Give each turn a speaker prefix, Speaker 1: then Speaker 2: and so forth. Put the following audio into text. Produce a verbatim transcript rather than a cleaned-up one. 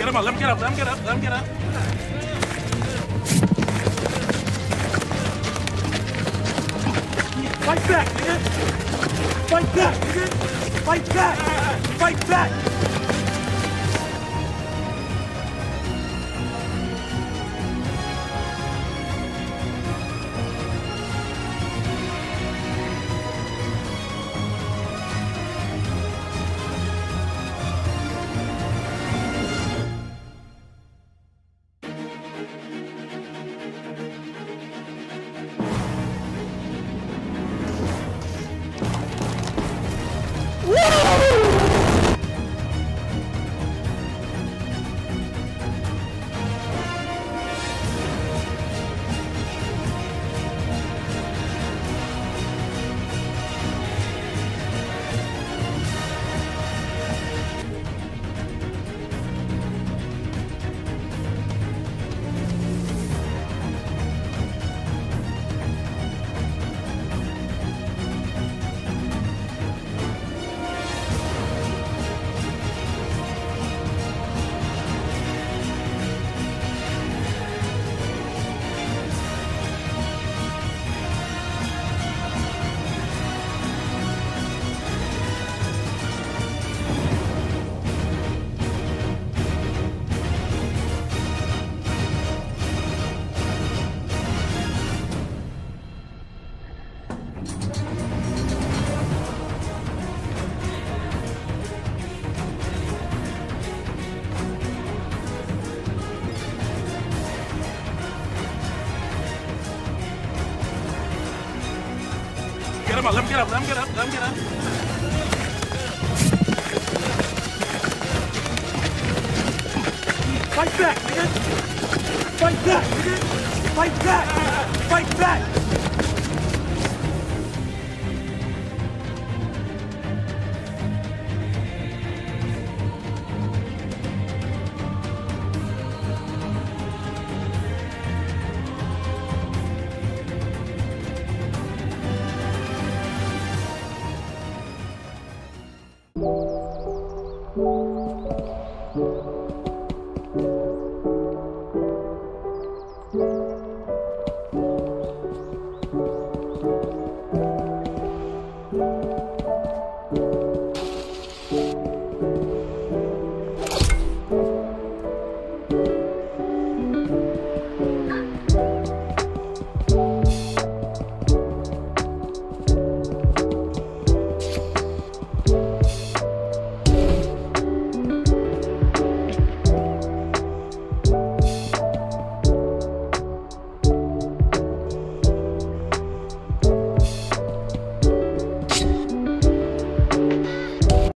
Speaker 1: Get him up, let him get up, let him get up, let him get up. Fight back, nigga! Fight back, nigga! Fight back! Fight back! Get him up, let him get up, let him get up, let him get up. Fight back, nigga! Fight back, nigga! Fight back! Fight back!
Speaker 2: You